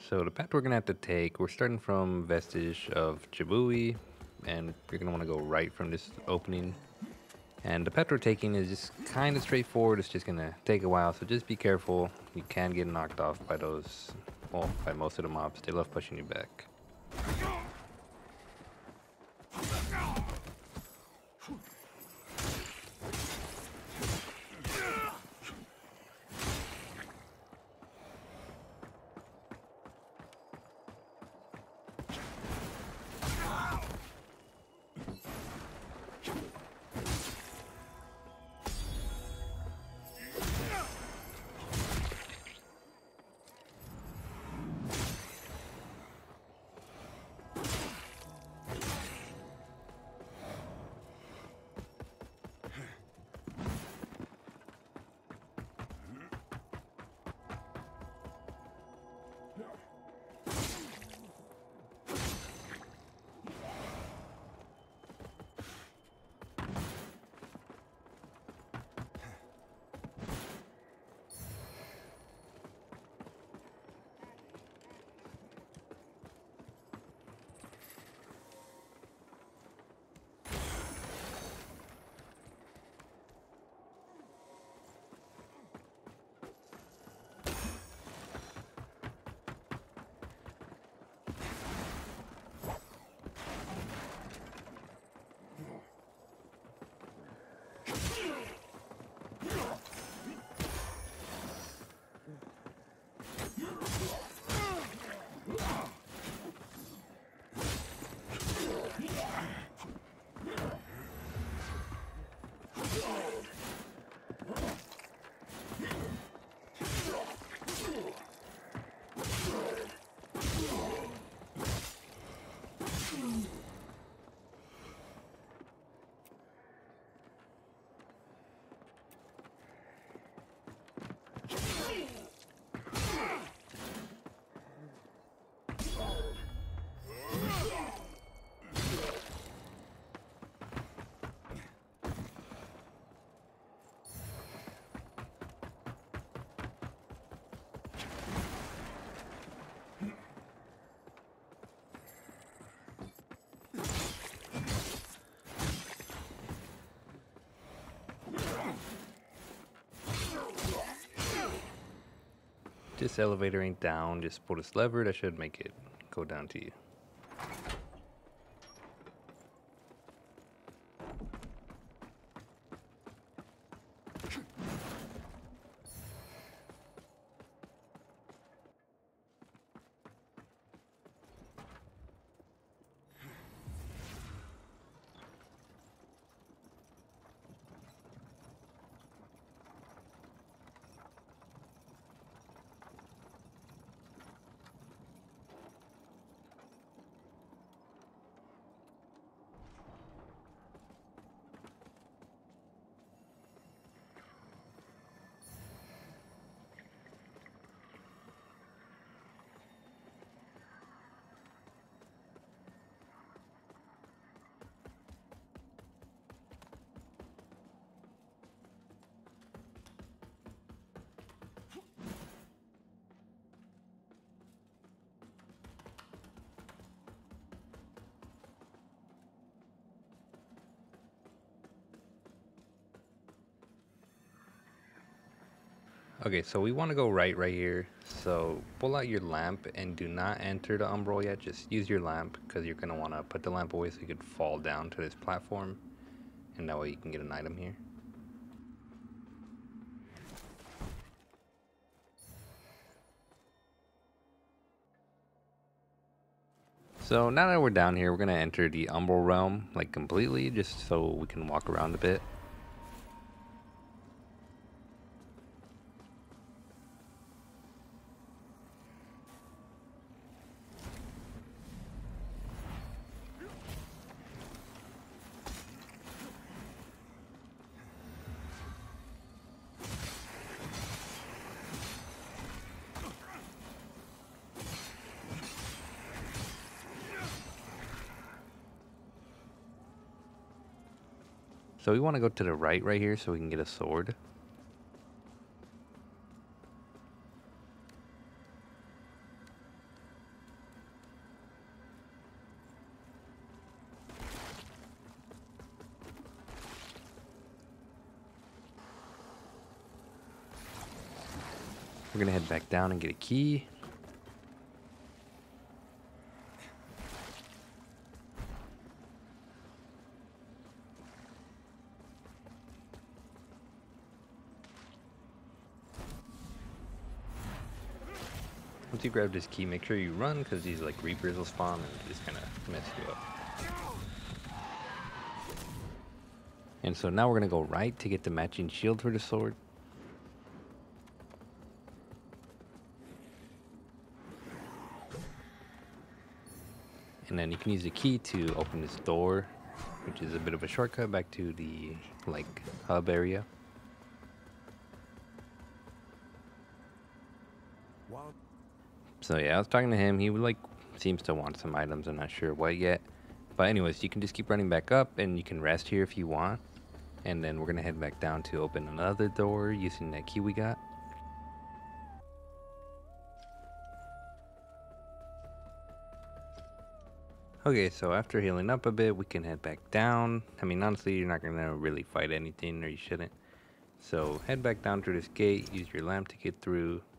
So the path we're gonna have to take, we're starting from Vestige of Jabui, and you're gonna want to go right from this opening. And the path we're taking is just kind of straightforward. It's just gonna take a while, so just be careful. You can get knocked off by those, well, by most of the mobs. They love pushing you back. This elevator ain't down. Just pull this lever. That should make it go down to you. Okay, so we want to go right here. So pull out your lamp and do not enter the umbral yet. Just use your lamp because you're going to want to put the lamp away so you could fall down to this platform. And that way you can get an item here. So now that we're down here, we're going to enter the umbral realm like completely just so we can walk around a bit. So we want to go to the right here so we can get a sword. We're gonna head back down and get a key. Once you grab this key, make sure you run, because these like Reapers will spawn and just kind of mess you up. And so now we're gonna go right to get the matching shield for the sword. And then you can use the key to open this door, which is a bit of a shortcut back to the like hub area. So yeah, I was talking to him. He would like seems to want some items. I'm not sure what yet. But anyways, you can just keep running back up, and you can rest here if you want. And then we're gonna head back down to open another door using that key we got. Okay, so after healing up a bit, we can head back down. I mean, honestly, you're not gonna really fight anything, or you shouldn't. So head back down through this gate, use your lamp to get through,